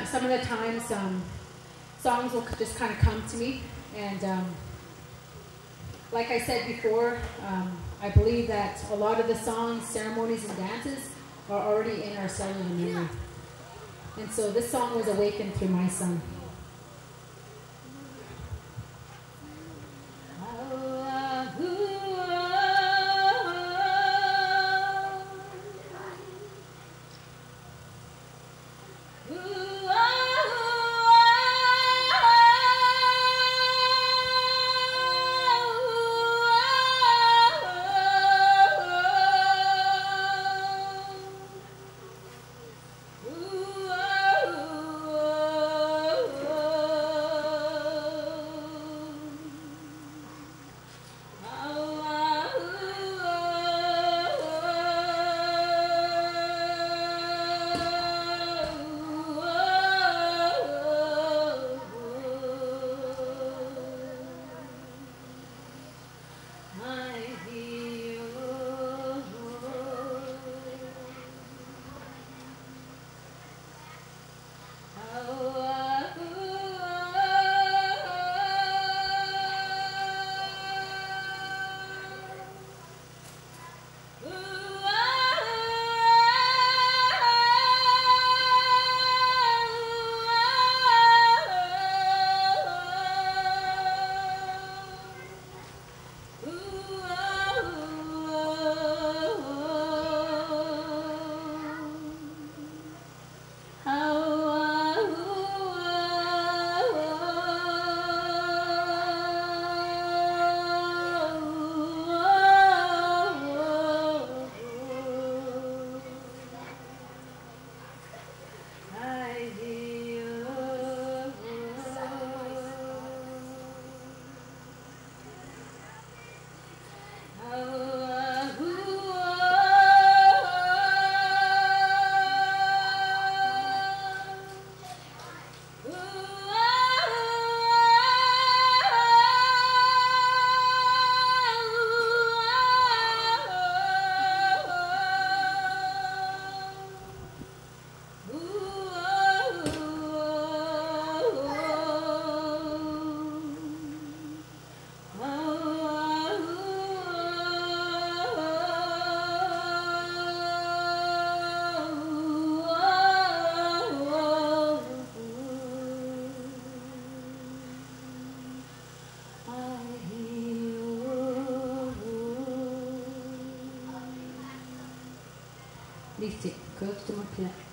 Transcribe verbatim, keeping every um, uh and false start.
some of the times um, songs will just kind of come to me, and um, like I said before, um, I believe that a lot of the songs, ceremonies, and dances are already in our cellular memory. And so this song was awakened through my son. Listi, kök till